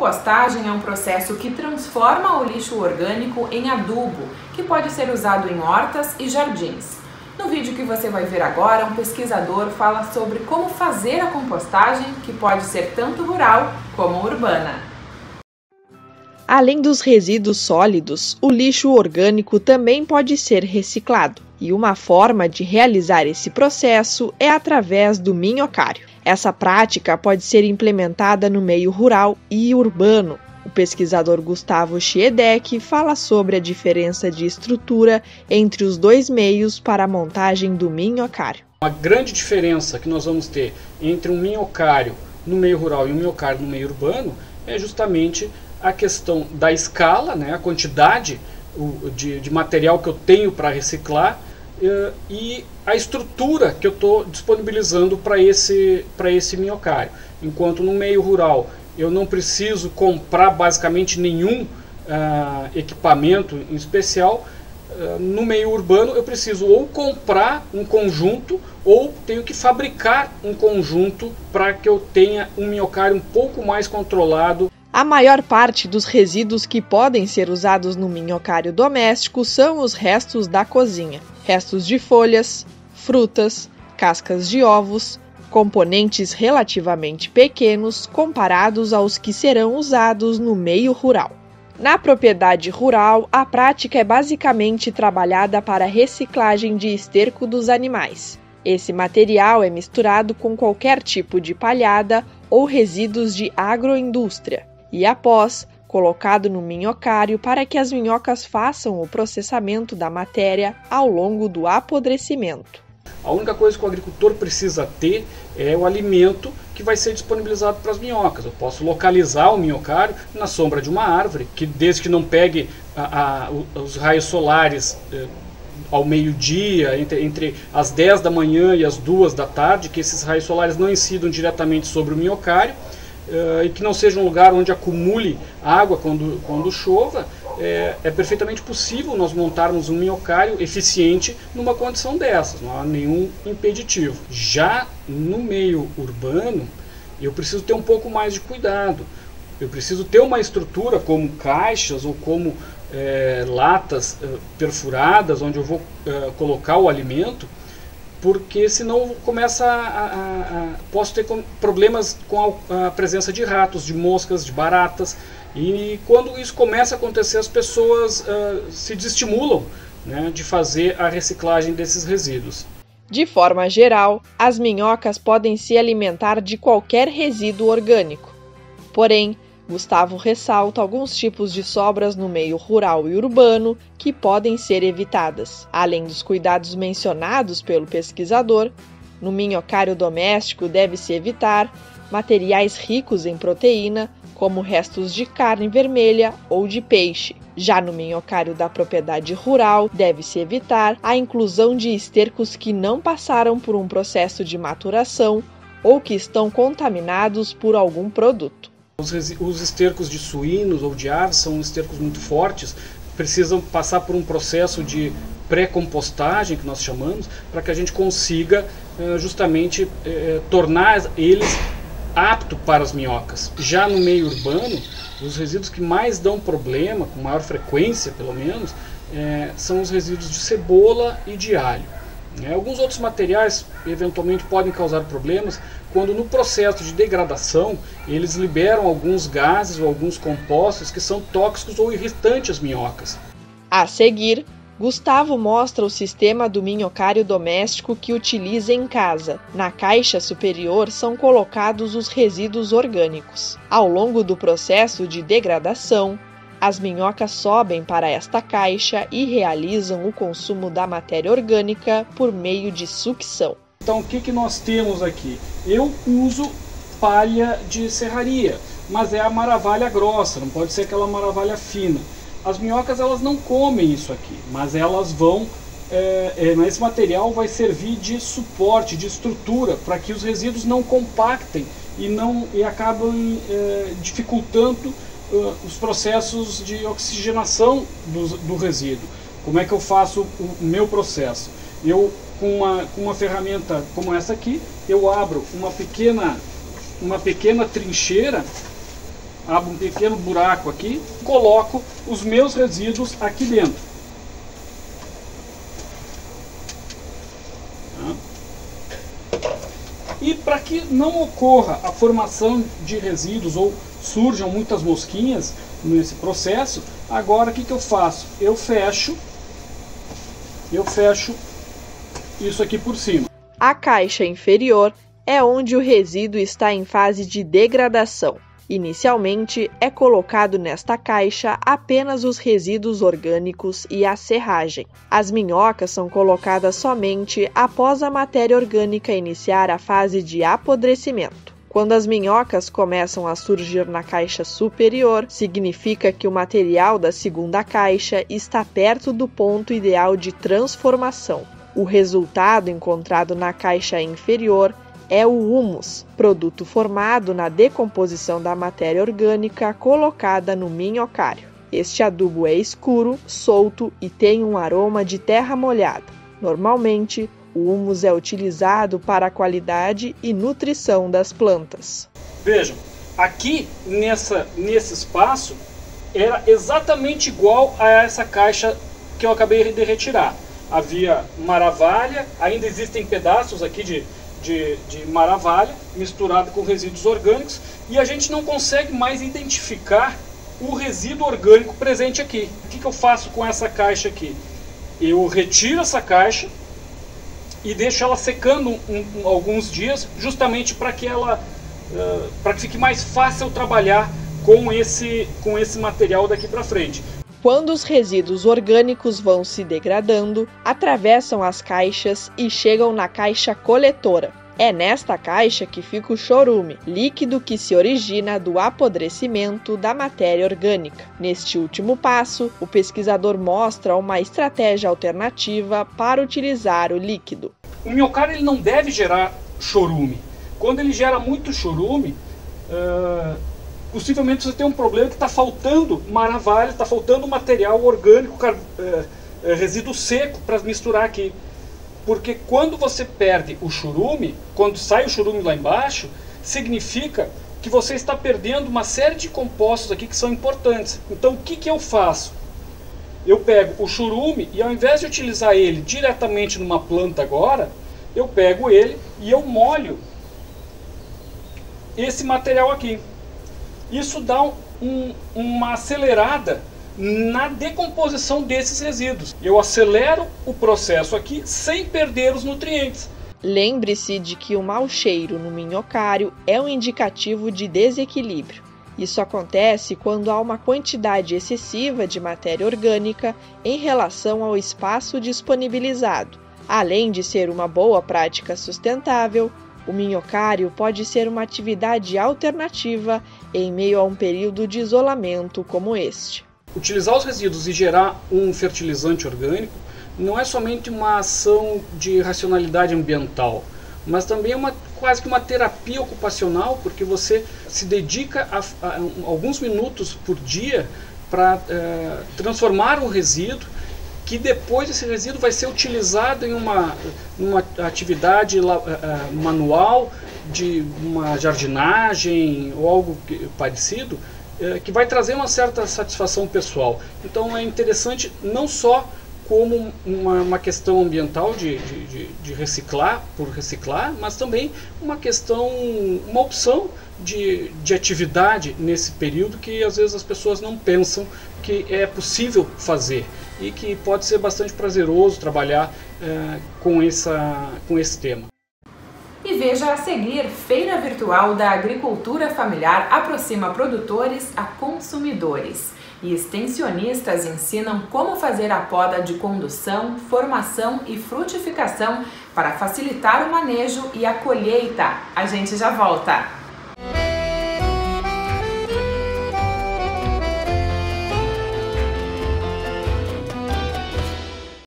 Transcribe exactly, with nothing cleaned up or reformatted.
compostagem é um processo que transforma o lixo orgânico em adubo, que pode ser usado em hortas e jardins. No vídeo que você vai ver agora, um pesquisador fala sobre como fazer a compostagem, que pode ser tanto rural como urbana. Além dos resíduos sólidos, o lixo orgânico também pode ser reciclado. E uma forma de realizar esse processo é através do minhocário. Essa prática pode ser implementada no meio rural e urbano. O pesquisador Gustavo Schiedek fala sobre a diferença de estrutura entre os dois meios para a montagem do minhocário. Uma grande diferença que nós vamos ter entre um minhocário no meio rural e um minhocário no meio urbano é justamente a questão da escala, né, a quantidade de, de material que eu tenho para reciclar uh, e a estrutura que eu estou disponibilizando para esse, para esse minhocário. Enquanto no meio rural eu não preciso comprar basicamente nenhum uh, equipamento em especial, uh, no meio urbano eu preciso ou comprar um conjunto ou tenho que fabricar um conjunto para que eu tenha um minhocário um pouco mais controlado. A maior parte dos resíduos que podem ser usados no minhocário doméstico são os restos da cozinha. Restos de folhas, frutas, cascas de ovos, componentes relativamente pequenos comparados aos que serão usados no meio rural. Na propriedade rural, a prática é basicamente trabalhada para a reciclagem de esterco dos animais. Esse material é misturado com qualquer tipo de palhada ou resíduos de agroindústria e, após, colocado no minhocário para que as minhocas façam o processamento da matéria ao longo do apodrecimento. A única coisa que o agricultor precisa ter é o alimento que vai ser disponibilizado para as minhocas. Eu posso localizar o minhocário na sombra de uma árvore, que desde que não pegue a, a, os raios solares eh, ao meio-dia, entre, entre as dez da manhã e as duas da tarde, que esses raios solares não incidam diretamente sobre o minhocário, Uh, e que não seja um lugar onde acumule água quando, quando chova, é, é perfeitamente possível nós montarmos um minhocário eficiente numa condição dessas, não há nenhum impeditivo. Já no meio urbano, eu preciso ter um pouco mais de cuidado. Eu preciso ter uma estrutura como caixas ou como é, latas uh, perfuradas, onde eu vou uh, colocar o alimento, porque senão começa a, a, a, posso ter problemas com a, a presença de ratos, de moscas, de baratas, e quando isso começa a acontecer as pessoas uh, se desestimulam, né, de fazer a reciclagem desses resíduos. De forma geral, as minhocas podem se alimentar de qualquer resíduo orgânico. Porém, Gustavo ressalta alguns tipos de sobras no meio rural e urbano que podem ser evitadas. Além dos cuidados mencionados pelo pesquisador, no minhocário doméstico deve-se evitar materiais ricos em proteína, como restos de carne vermelha ou de peixe. Já no minhocário da propriedade rural, deve-se evitar a inclusão de estercos que não passaram por um processo de maturação ou que estão contaminados por algum produto. Os estercos de suínos ou de aves são estercos muito fortes, precisam passar por um processo de pré-compostagem, que nós chamamos, para que a gente consiga justamente tornar eles aptos para as minhocas. Já no meio urbano, os resíduos que mais dão problema, com maior frequência pelo menos, são os resíduos de cebola e de alho. Alguns outros materiais eventualmente podem causar problemas quando no processo de degradação eles liberam alguns gases ou alguns compostos que são tóxicos ou irritantes às minhocas. A seguir, Gustavo mostra o sistema do minhocário doméstico que utiliza em casa. Na caixa superior são colocados os resíduos orgânicos. Ao longo do processo de degradação, as minhocas sobem para esta caixa e realizam o consumo da matéria orgânica por meio de sucção. Então o que, que nós temos aqui? Eu uso palha de serraria, mas é a maravalha grossa, não pode ser aquela maravalha fina. As minhocas elas não comem isso aqui, mas elas vão, é, é, esse material vai servir de suporte, de estrutura, para que os resíduos não compactem e, não, e acabam é, dificultando os processos de oxigenação do, do resíduo. Como é que eu faço o, o meu processo? Eu, com uma, com uma ferramenta como essa aqui, eu abro uma pequena, uma pequena trincheira abro um pequeno buraco aqui, coloco os meus resíduos aqui dentro. Tá? E para que não ocorra a formação de resíduos ou surjam muitas mosquinhas nesse processo, agora o que, que eu faço? Eu fecho, eu fecho isso aqui por cima. A caixa inferior é onde o resíduo está em fase de degradação. Inicialmente, é colocado nesta caixa apenas os resíduos orgânicos e a serragem. As minhocas são colocadas somente após a matéria orgânica iniciar a fase de apodrecimento. Quando as minhocas começam a surgir na caixa superior, significa que o material da segunda caixa está perto do ponto ideal de transformação. O resultado encontrado na caixa inferior é o humus, produto formado na decomposição da matéria orgânica colocada no minhocário. Este adubo é escuro, solto e tem um aroma de terra molhada. Normalmente, o humus é utilizado para a qualidade e nutrição das plantas. Vejam, aqui nessa, nesse espaço era exatamente igual a essa caixa que eu acabei de retirar. Havia maravalha, ainda existem pedaços aqui de, de, de maravalha misturado com resíduos orgânicos e a gente não consegue mais identificar o resíduo orgânico presente aqui. O que, que eu faço com essa caixa aqui? Eu retiro essa caixa e deixo ela secando um, um, alguns dias, justamente para que ela, uh, para que fique mais fácil trabalhar com esse, com esse material daqui para frente. Quando os resíduos orgânicos vão se degradando, atravessam as caixas e chegam na caixa coletora. É nesta caixa que fica o chorume, líquido que se origina do apodrecimento da matéria orgânica. Neste último passo, o pesquisador mostra uma estratégia alternativa para utilizar o líquido. O minhocário ele não deve gerar chorume. Quando ele gera muito chorume, uh, possivelmente você tem um problema que está faltando maravalha, está faltando material orgânico, uh, uh, resíduo seco para misturar aqui. Porque quando você perde o chorume, quando sai o chorume lá embaixo, significa que você está perdendo uma série de compostos aqui que são importantes. Então o que, que eu faço? Eu pego o chorume e ao invés de utilizar ele diretamente numa planta agora, eu pego ele e eu molho esse material aqui. Isso dá um, uma acelerada na decomposição desses resíduos. Eu acelero o processo aqui sem perder os nutrientes. Lembre-se de que o mau cheiro no minhocário é um indicativo de desequilíbrio. Isso acontece quando há uma quantidade excessiva de matéria orgânica em relação ao espaço disponibilizado. Além de ser uma boa prática sustentável, o minhocário pode ser uma atividade alternativa em meio a um período de isolamento como este. Utilizar os resíduos e gerar um fertilizante orgânico não é somente uma ação de racionalidade ambiental, mas também é uma, quase que uma terapia ocupacional, porque você se dedica a, a, a alguns minutos por dia para é, transformar um resíduo, que depois esse resíduo vai ser utilizado em uma, uma atividade uh, manual, de uma jardinagem ou algo que, parecido, uh, que vai trazer uma certa satisfação pessoal. Então é interessante não só como uma, uma questão ambiental de, de, de, de reciclar por reciclar, mas também uma questão, uma opção de, de atividade nesse período que às vezes as pessoas não pensam que é possível fazer e que pode ser bastante prazeroso trabalhar é, com, essa, com esse tema. E veja a seguir, Feira Virtual da Agricultura Familiar aproxima produtores a consumidores. E extensionistas ensinam como fazer a poda de condução, formação e frutificação para facilitar o manejo e a colheita. A gente já volta!